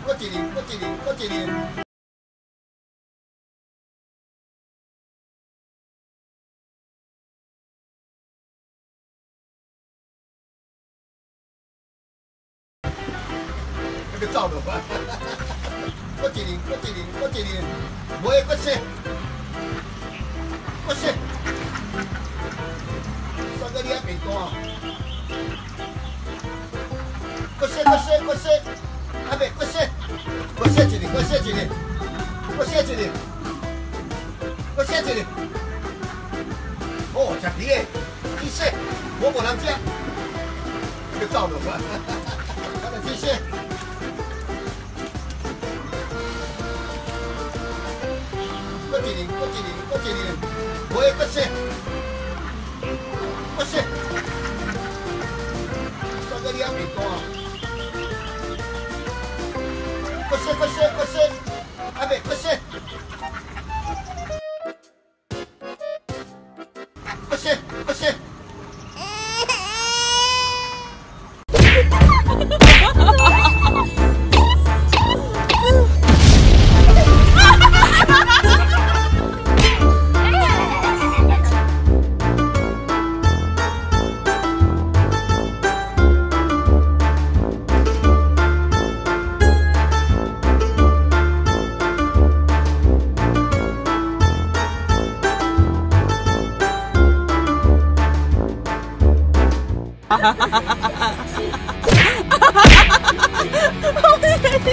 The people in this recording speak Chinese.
搁一年，搁一年，搁一年。那个走落啊！搁一年，搁一年，搁一年，袂搁说，搁说，算到你遐变大。搁说，搁说，搁说，阿妹，搁说，搁说一年，搁说一年，搁说一年，搁说一年。哦，食皮的，去说，我无人食，那个走落啊！我来去说。搁一年，搁一年，搁一年，袂搁说，搁说，算到你遐变大。搁说，搁说，搁说，阿妹，搁说，搁说，搁说。 哈哈哈哈哈！